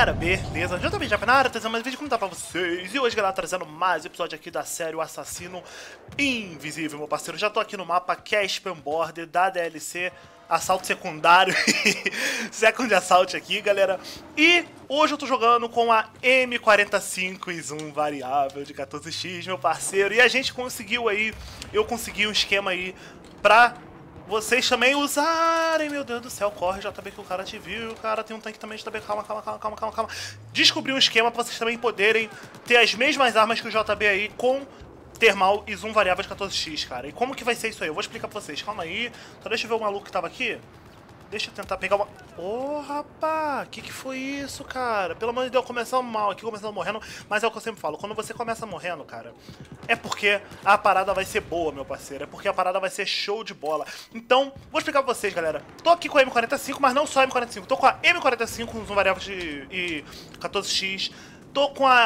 galera, beleza? Já também já na área, trazendo mais vídeo como tá pra vocês. E hoje, galera, trazendo mais episódio aqui da série O Assassino Invisível, meu parceiro. Já tô aqui no mapa Caspian Border da DLC Assalto Secundário Second Assault aqui, galera. E hoje eu tô jogando com a M45 e Zoom variável de 14x, meu parceiro. E a gente conseguiu aí, eu consegui um esquema aí pra vocês também usarem, meu Deus do céu, corre, JB, que o cara te viu, cara, tem um tanque também, JB, calma. Descobri um esquema pra vocês também poderem ter as mesmas armas que o JB aí, com termal e zoom variável de 14x, cara. E como que vai ser isso aí? Eu vou explicar pra vocês, calma aí, só deixa eu ver o maluco que tava aqui. Deixa eu tentar pegar uma... Ô, rapaz, que foi isso, cara? Pelo amor de Deus, começando mal aqui, começando morrendo. Mas é o que eu sempre falo, quando você começa morrendo, cara, é porque a parada vai ser boa, meu parceiro. É porque a parada vai ser show de bola. Então, vou explicar pra vocês, galera. Tô aqui com a M45, mas não só a M45. Tô com a M45 com zoom variável de 14x. Tô com a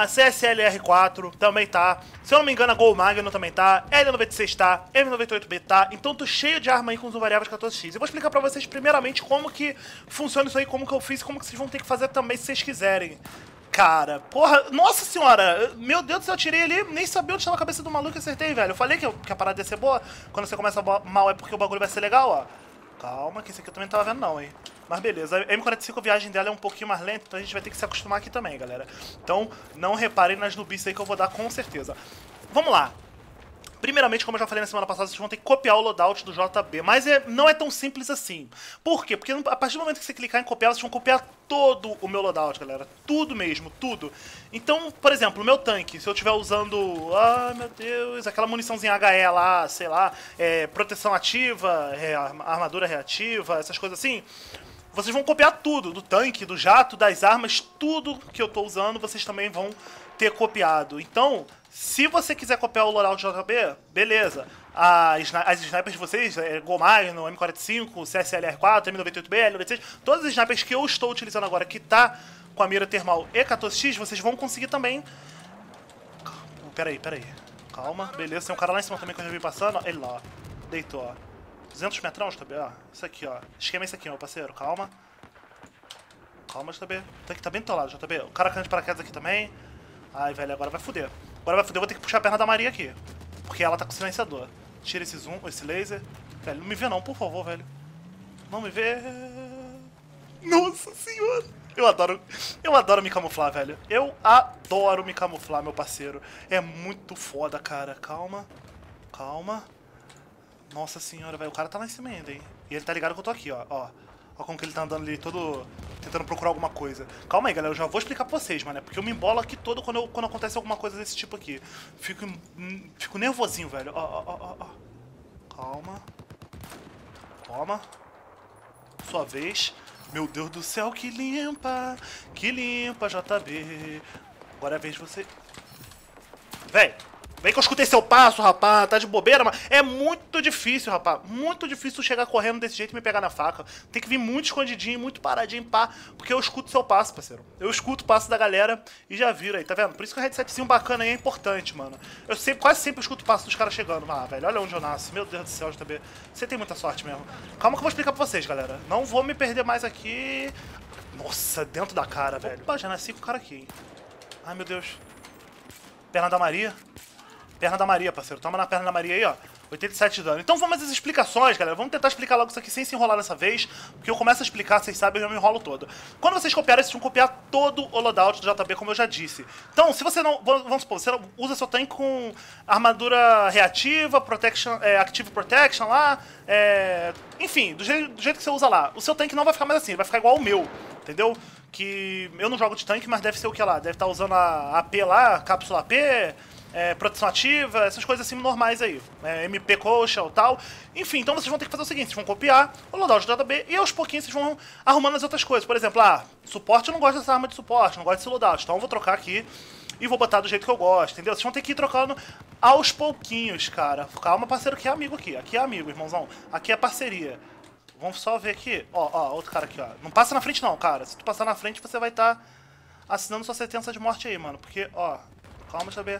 CSLR4, também tá. Se eu não me engano, a Gol Magnum também tá. L96 tá. M98B tá. Então tô cheio de arma aí com zoom variável de 14x. Eu vou explicar pra vocês primeiramente como que funciona isso aí, como que eu fiz, como que vocês vão ter que fazer também se vocês quiserem. Cara, porra, nossa senhora, meu Deus do céu, eu tirei ali, nem sabia onde estava a cabeça do maluco e acertei, velho. Eu falei que a parada ia ser boa. Quando você começa mal é porque o bagulho vai ser legal, ó. Calma, que esse aqui eu também não tava vendo não, hein. Mas beleza, a M45, a viagem dela é um pouquinho mais lenta, então a gente vai ter que se acostumar aqui também, galera. Então, não reparem nas nubices aí que eu vou dar com certeza. Vamos lá. Primeiramente, como eu já falei na semana passada, vocês vão ter que copiar o loadout do JB, mas não é tão simples assim. Por quê? Porque a partir do momento que você clicar em copiar, vocês vão copiar todo o meu loadout, galera. Tudo mesmo, tudo. Então, por exemplo, o meu tanque, se eu estiver usando, ai meu Deus, aquela muniçãozinha HE lá, sei lá, proteção ativa, armadura reativa, essas coisas assim, vocês vão copiar tudo, do tanque, do jato, das armas, tudo que eu tô usando, vocês também vão ter copiado. Então, se você quiser copiar o loadout JB, beleza. As snipers de vocês, Gol Magnum, M45, CSLR4, M98B, L96, todas as snipers que eu estou utilizando agora, que tá com a mira termal E14X, vocês vão conseguir também... Peraí. Calma, beleza. Tem um cara lá em cima também que eu já vi passando, ó. Ele lá, ó. Deitou, ó. 200 metrão, JB, ó. Isso aqui, ó. Esquema é esse aqui, meu parceiro. Calma. Calma, JB. Tá aqui, tá bem do teu lado, JB. O cara caindo de paraquedas aqui também. Ai, velho, agora vai foder. Agora vai foder, eu vou ter que puxar a perna da Maria aqui. Porque ela tá com silenciador. Tira esse zoom, esse laser. Velho, não me vê não, por favor, velho. Não me vê. Nossa senhora. Eu adoro me camuflar, velho. Eu adoro me camuflar, meu parceiro. É muito foda, cara. Calma. Nossa senhora, velho. O cara tá lá em cima ainda, hein. E ele tá ligado que eu tô aqui, ó. Ó como que ele tá andando ali todo... tentando procurar alguma coisa. Calma aí, galera. Eu já vou explicar pra vocês, mano. Porque eu me embolo aqui todo quando acontece alguma coisa desse tipo aqui. Fico nervosinho, velho. Ó. Calma. Toma. Sua vez. Meu Deus do céu, que limpa, JB. Agora é a vez de você... Véi, vem que eu escutei seu passo, rapaz. Tá de bobeira, mas é muito difícil, rapaz. Muito difícil chegar correndo desse jeito e me pegar na faca. Tem que vir muito escondidinho, muito paradinho, pá. Porque eu escuto seu passo, parceiro. Eu escuto o passo da galera e já viro aí, tá vendo? Por isso que o headsetzinho bacana aí é importante, mano. Eu quase sempre escuto o passo dos caras chegando. Ah, velho, olha onde eu nasço. Meu Deus do céu, JB. Você tem muita sorte mesmo. Calma que eu vou explicar pra vocês, galera. Não vou me perder mais aqui. Nossa, dentro da cara, velho. Opa, já nasci com o cara aqui, hein. Ai, meu Deus. Perna da Maria. Perna da Maria, parceiro. Toma na perna da Maria aí, ó. 87 de dano. Então vamos às explicações, galera. Vamos tentar explicar logo isso aqui sem se enrolar dessa vez. Porque eu começo a explicar, vocês sabem, eu já me enrolo todo. Quando vocês copiarem, vocês vão copiar todo o loadout do JB, como eu já disse. Então, se você não... Vamos supor, você usa seu tanque com armadura reativa, Active Protection lá. Enfim, do jeito que você usa lá. O seu tanque não vai ficar mais assim, ele vai ficar igual o meu. Entendeu? Que eu não jogo de tanque, mas deve ser o que lá? Deve estar usando a AP lá, cápsula AP... proteção ativa, essas coisas assim normais aí. MP coxa ou tal. Enfim, então vocês vão ter que fazer o seguinte, vocês vão copiar o loadout do JB e aos pouquinhos vocês vão arrumando as outras coisas. Por exemplo, suporte, eu não gosto dessa arma de suporte, não gosto desse loadout. Então eu vou trocar aqui e vou botar do jeito que eu gosto, entendeu? Vocês vão ter que ir trocando aos pouquinhos, cara. Calma, parceiro, que é amigo aqui. Aqui é amigo, irmãozão. Aqui é parceria. Vamos só ver aqui. Ó, outro cara aqui, ó. Não passa na frente não, cara. Se tu passar na frente, você vai estar assinando sua sentença de morte aí, mano. Porque, ó, calma, JB.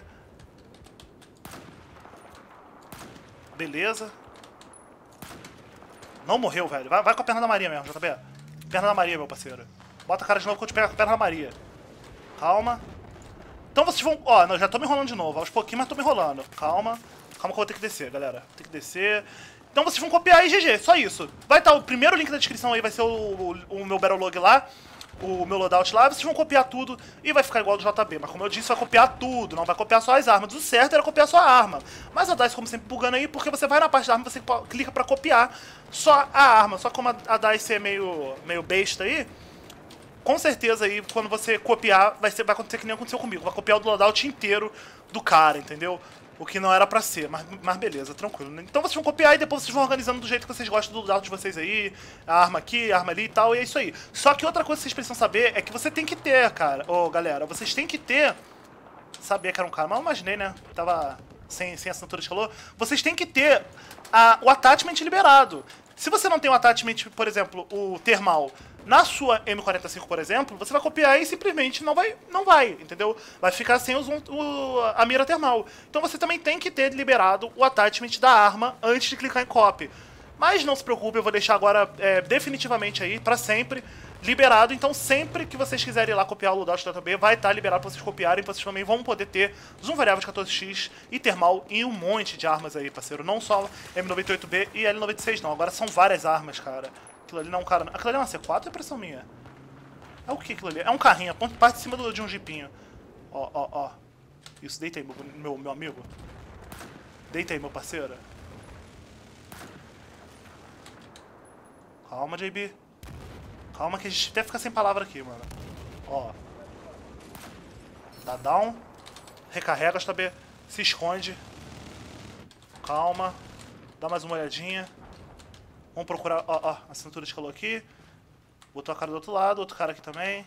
Beleza. Não morreu, velho. Vai com a perna da Maria mesmo, JB. Perna da Maria, meu parceiro. Bota a cara de novo que eu te pego a perna da Maria. Calma. Então vocês vão... Ó, não, já tô me enrolando de novo. Aos pouquinhos, mas tô me enrolando. Calma. Calma que eu vou ter que descer, galera. Tem que descer. Então vocês vão copiar aí, GG. Só isso. Vai estar o primeiro link da descrição aí, vai ser o meu Battlelog lá. O meu loadout lá. Vocês vão copiar tudo e vai ficar igual do JB. Mas como eu disse, vai copiar tudo. Não vai copiar só as armas. O certo era copiar só a arma. Mas a DICE, como sempre, bugando aí, porque você vai na parte da arma, você clica pra copiar só a arma. Só como a DICE é meio besta aí, com certeza aí, quando você copiar, vai acontecer que nem aconteceu comigo. Vai copiar o loadout inteiro do cara, entendeu? O que não era pra ser, mas beleza, tranquilo. Então vocês vão copiar e depois vocês vão organizando do jeito que vocês gostam do loadout de vocês aí. A arma aqui, a arma ali e tal, e é isso aí. Só que outra coisa que vocês precisam saber é que você tem que ter, cara. Ô, galera, vocês têm que ter... Sabia que era um cara, mas eu imaginei, né? Tava sem assinatura de calor. Vocês têm que ter o attachment liberado. Se você não tem o attachment, por exemplo, o termal... Na sua M45, por exemplo, você vai copiar e simplesmente não vai, entendeu? Vai ficar sem a mira termal. Então você também tem que ter liberado o attachment da arma antes de clicar em copy. Mas não se preocupe, eu vou deixar agora definitivamente aí, pra sempre, liberado. Então sempre que vocês quiserem ir lá copiar o loadout da JB, vai estar liberado pra vocês copiarem. Vocês também vão poder ter zoom variável de 14x e termal e um monte de armas aí, parceiro. Não só M98B e L96 não, agora são várias armas, cara. Aquilo ali não é um cara... Aquilo ali é uma C4 ou é impressão minha? É o que aquilo ali? É um carrinho, parte de cima de um jipinho. Ó. Isso, deita aí, meu amigo. Deita aí, meu parceiro. Calma, JB. Calma que a gente até fica sem palavra aqui, mano. Ó. Dá down. Recarrega, JB. Se esconde. Calma. Dá mais uma olhadinha. Vamos procurar, ó, a cintura de calor aqui. Botou a cara do outro lado, outro cara aqui também.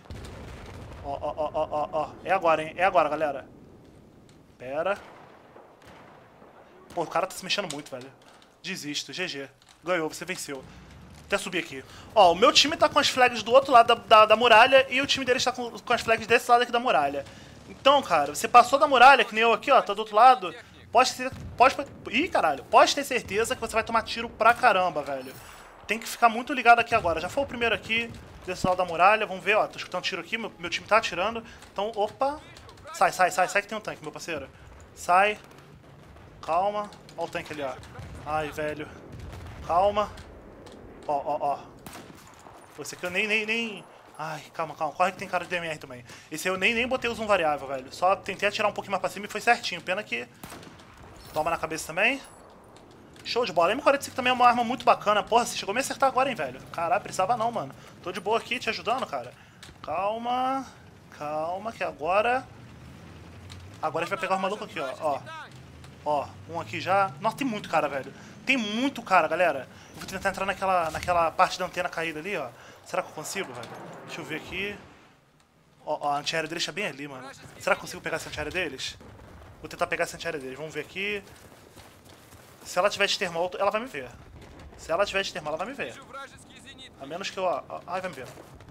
Ó. É agora, hein? É agora, galera. Pera. Pô, o cara tá se mexendo muito, velho. Desisto, GG. Ganhou, você venceu. Até subir aqui. Ó, o meu time tá com as flags do outro lado da muralha e o time deles tá com as flags desse lado aqui da muralha. Então, cara, você passou da muralha, que nem eu aqui, ó, tá do outro lado. Ih, caralho. Pode ter certeza que você vai tomar tiro pra caramba, velho. Tem que ficar muito ligado aqui agora. Já foi o primeiro aqui, desse lado da muralha. Vamos ver, ó. Tô escutando tiro aqui, meu time tá atirando. Então, opa. Sai que tem um tanque, meu parceiro. Sai. Calma. Ó o tanque ali, ó. Ai, velho. Calma. Ó. Esse aqui eu nem... Ai, calma. Corre que tem cara de DMR também. Esse eu nem botei o zoom variável, velho. Só tentei atirar um pouquinho mais pra cima e foi certinho. Pena que... Toma na cabeça também. Show de bola. M45 também é uma arma muito bacana. Porra, você chegou a me acertar agora, hein, velho. Caralho, precisava não, mano. Tô de boa aqui, te ajudando, cara. Calma, que agora... Agora a gente vai pegar os malucos aqui, ó. Ó, um aqui já. Nossa, tem muito cara, velho. Tem muito cara, galera. Eu vou tentar entrar naquela parte da antena caída ali, ó. Será que eu consigo, velho? Deixa eu ver aqui. Ó, a antiaérea deles tá bem ali, mano. Será que eu consigo pegar essa antiaérea deles? Vou tentar pegar essa antiaérea deles. Vamos ver aqui. Se ela tiver de termal, ela vai me ver. Se ela tiver de termal, ela vai me ver. A menos que eu... Ai, vai me ver.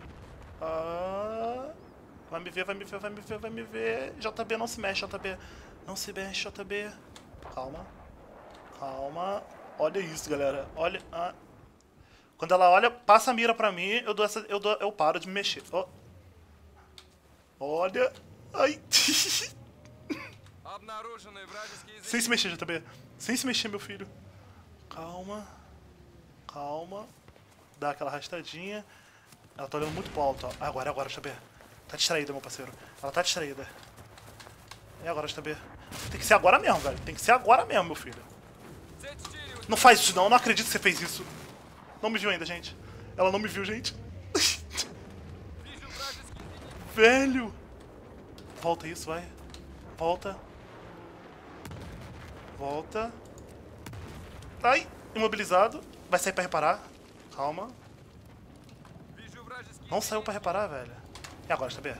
Vai me ver. JB, não se mexe, JB. Não se mexe, JB. Calma. Olha isso, galera. Olha... Quando ela olha, passa a mira pra mim, eu paro de me mexer. Olha... Ai... Sem se mexer, JB. Sem se mexer, meu filho. Calma. Dá aquela arrastadinha. Ela tá olhando muito pro alto, ó. Agora, JB. Tá distraída, meu parceiro. Ela tá distraída. É agora, JB. Tem que ser agora mesmo, velho. Tem que ser agora mesmo, meu filho. Não faz isso, não. Eu não acredito que você fez isso. Não me viu ainda, gente. Ela não me viu, gente. Velho. Volta isso, vai. Volta. Ai, imobilizado. Vai sair pra reparar. Calma. Não saiu pra reparar, velho. E agora, JB?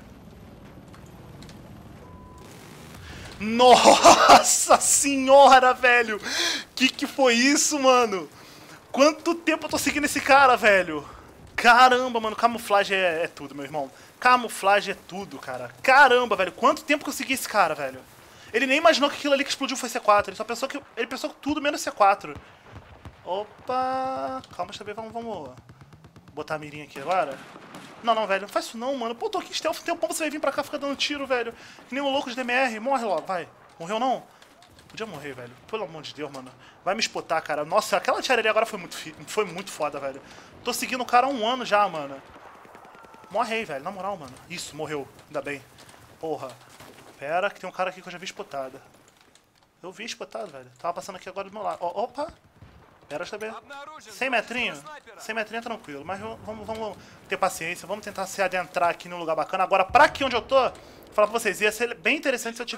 Nossa senhora, velho! Que foi isso, mano? Quanto tempo eu tô seguindo esse cara, velho? Caramba, mano, camuflagem é tudo, meu irmão. Camuflagem é tudo, cara. Caramba, velho, quanto tempo que eu segui esse cara, velho? Ele nem imaginou que aquilo ali que explodiu foi C4. Ele só pensou que... Ele pensou tudo menos C4. Opa... Calma, JB, vamos... Botar a mirinha aqui agora. Não, não, velho. Não faz isso não, mano. Pô, tô aqui stealth um tempão, você vai vir pra cá ficar dando tiro, velho. Que nem um louco de DMR. Morre logo, vai. Morreu não? Podia morrer, velho. Pelo amor de Deus, mano. Vai me espotar, cara. Nossa, aquela tiareria agora foi muito foda, velho. Tô seguindo o cara há 1 ano já, mano. Morre aí, velho. Na moral, mano. Isso, morreu. Ainda bem. Porra. Pera, que tem um cara aqui que eu já vi espotada. Eu vi espotado, velho. Tava passando aqui agora do meu lado. Opa! Pera, saber. 100 metrinho? 100 metrinho é tranquilo. Mas vamos ter paciência. Vamos tentar se adentrar aqui num lugar bacana. Agora, pra aqui onde eu tô, vou falar pra vocês, ia ser bem interessante se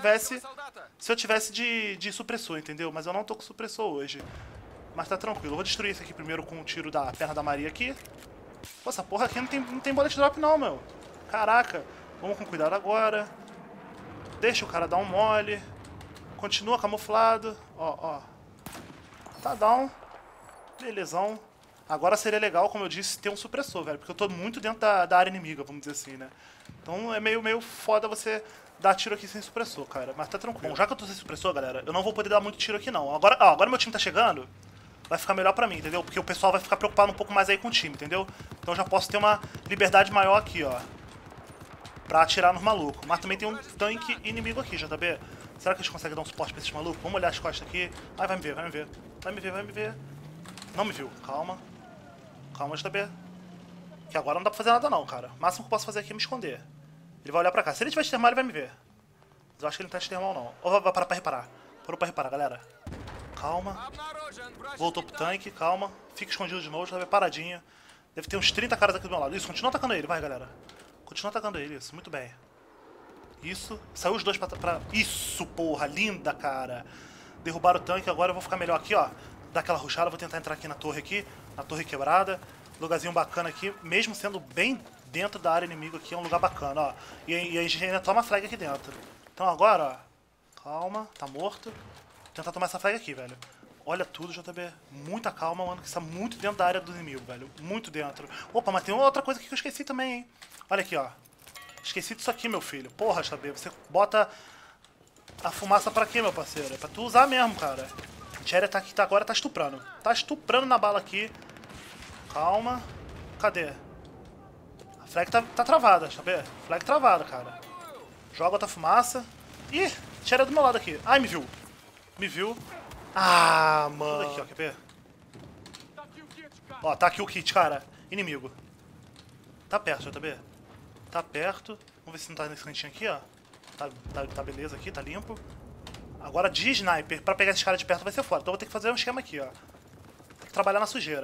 eu tivesse de supressor, entendeu? Mas eu não tô com supressor hoje. Mas tá tranquilo. Eu vou destruir isso aqui primeiro com um tiro da perna da Maria aqui. Pô, essa porra aqui não tem bullet drop não, meu. Caraca. Vamos com cuidado agora. Deixa o cara dar um mole. Continua camuflado. Ó. Tá down. Belezão. Agora seria legal, como eu disse, ter um supressor, velho. Porque eu tô muito dentro da área inimiga, vamos dizer assim, né? Então é meio foda você dar tiro aqui sem supressor, cara. Mas tá tranquilo. Bom, já que eu tô sem supressor, galera, eu não vou poder dar muito tiro aqui, não. Agora meu time tá chegando, vai ficar melhor pra mim, entendeu? Porque o pessoal vai ficar preocupado um pouco mais aí com o time, entendeu? Então eu já posso ter uma liberdade maior aqui, ó. Pra atirar nos malucos. Mas também tem um tanque inimigo aqui, JB. Será que a gente consegue dar um suporte pra esses malucos? Vamos olhar as costas aqui. Ai, vai me ver. Vai me ver. Não me viu. Calma, JB. Que agora não dá pra fazer nada não, cara. O máximo que eu posso fazer aqui é me esconder. Ele vai olhar pra cá. Se ele tiver de termal, ele vai me ver. Mas eu acho que ele não tá de termal, não. Ou vai parar pra reparar. Parou pra reparar, galera. Calma. Voltou pro tanque, calma. Fica escondido de novo, JB paradinha. Deve ter uns 30 caras aqui do meu lado. Isso, continua atacando ele, vai, galera. Continua atacando ele, isso. Muito bem. Isso. Saiu os dois pra... Isso, porra. Linda, cara. Derrubaram o tanque. Agora eu vou ficar melhor aqui, ó. Dar aquela rushada. Vou tentar entrar aqui. Na torre quebrada. Lugarzinho bacana aqui. Mesmo sendo bem dentro da área inimiga aqui. É um lugar bacana, ó. E a gente ainda toma flag aqui dentro. Então agora, ó. Calma. Tá morto. Vou tentar tomar essa flag aqui, velho. Olha tudo, JB. Muita calma, mano. Que está muito dentro da área do inimigo, velho. Muito dentro. Opa, mas tem outra coisa aqui que eu esqueci também, hein. Olha aqui, ó. Esqueci disso aqui, meu filho. Porra, JB. Você bota a fumaça pra quê, meu parceiro? É pra tu usar mesmo, cara. A Cherry tá aqui, agora tá estuprando. Tá estuprando na bala aqui. Calma. Cadê? A flag tá travada, JB. Flag travada, cara. Joga outra fumaça. Ih, Cherry é do meu lado aqui. Ai, me viu. Me viu. Ah, mano. Aqui, ó, quer ver? Ó, tá aqui o kit, cara. Inimigo. Tá perto, JB. Tá perto. Vamos ver se não tá nesse cantinho aqui, ó. Tá beleza aqui, tá limpo. Agora de sniper, pra pegar esses caras de perto vai ser foda. Então eu vou ter que fazer um esquema aqui, ó. Tem que trabalhar na sujeira.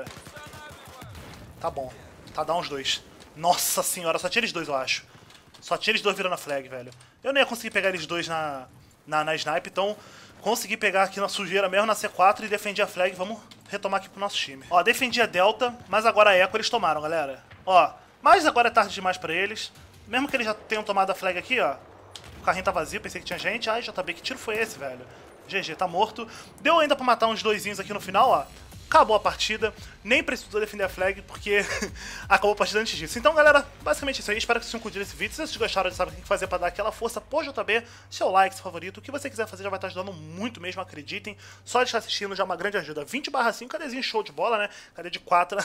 Tá bom. Tá down os dois. Nossa senhora, só tinha eles dois, eu acho. Só tinha eles dois virando a flag, velho. Eu não ia conseguir pegar eles dois na sniper, então consegui pegar aqui na sujeira mesmo, na C4 e defendi a flag. Vamos retomar aqui pro nosso time. Ó, defendi a Delta, mas agora a Echo eles tomaram, galera. Ó, mas agora é tarde demais pra eles. Mesmo que eles já tenham tomado a flag aqui, ó. O carrinho tá vazio, pensei que tinha gente. Ai, JB, que tiro foi esse, velho? GG, tá morto. Deu ainda pra matar uns doisinhos aqui no final, ó. Acabou a partida, nem precisou defender a flag, porque acabou a partida antes disso. Então, galera, basicamente isso aí. Espero que vocês tenham curtido esse vídeo. Se vocês gostaram, já sabem o que fazer pra dar aquela força pro JB. Seu like, seu favorito, o que você quiser fazer já vai estar ajudando muito mesmo, acreditem. Só de estar assistindo já é uma grande ajuda. 20/5, cadezinho show de bola, né? Cadê de 4?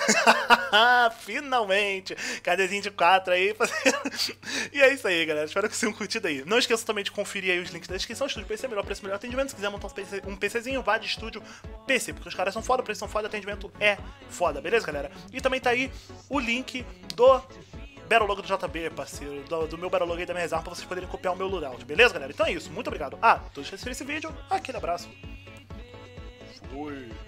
Finalmente! Cadezinho de 4 aí. E é isso aí, galera. Espero que vocês tenham curtido aí. Não esqueça também de conferir aí os links da descrição. Estúdio PC, melhor preço, melhor atendimento. Se quiser montar um PCzinho, vá de estúdio PC, porque os caras são foda, o preço são foda, atendimento é foda, beleza, galera? E também tá aí o link do Battlelog do JB, parceiro, do meu Battlelog aí da minha reserva, pra vocês poderem copiar o meu loadout, beleza, galera? Então é isso, muito obrigado. Todos que assistiram esse vídeo, aquele abraço. Fui.